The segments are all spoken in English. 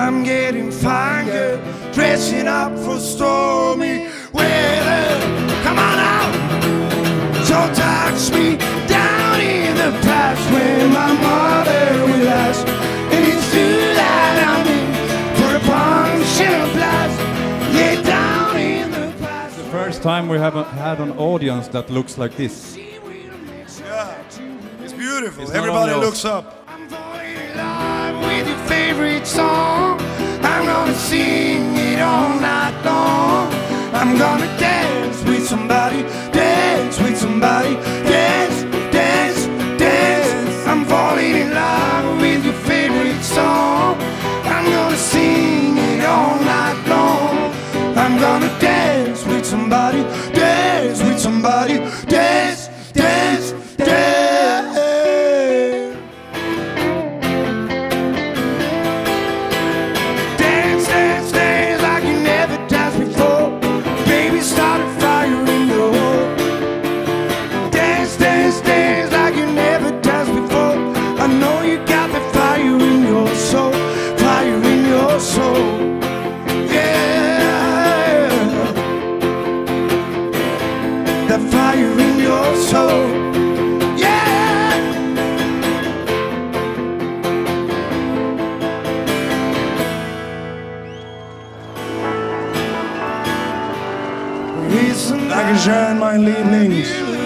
I'm getting fine, girl, dressing up for stormy weather. Come on out, so touch me down in the past where my mother will ask. And it's true that I'm in for a punctual blast. Yeah, down in the past. The first time we have had an audience that looks like this. Yeah, it's beautiful. It's Everybody looks up. I'm falling in love with your favorite song. I'm gonna sing it all night long. I'm gonna dance with somebody, dance with somebody, dance, dance, dance. I'm falling in love with your favorite song. I'm gonna sing it all night long. I'm gonna dance with somebody, dance with somebody, dance, dance, dance. Dankeschön, mein Liebling.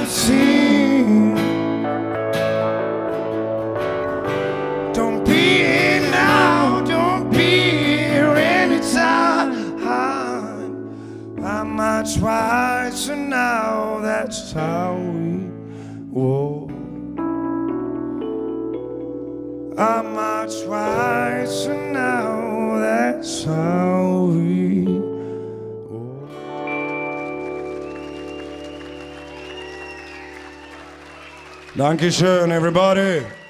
Don't be here now, don't be here anytime. I might twice and now that's how we walk. I might twice and now that's how we walk. Dankeschön, everybody.